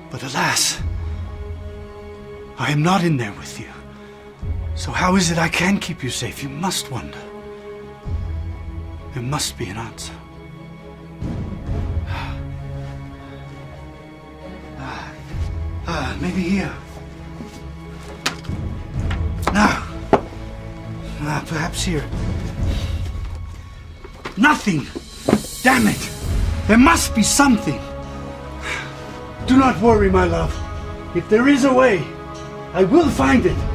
But alas, I am not in there with you. So how is it I can keep you safe? You must wonder. There must be an answer. Maybe here. Now. Perhaps here. Nothing! Damn it! There must be something! Do not worry, my love. If there is a way, I will find it.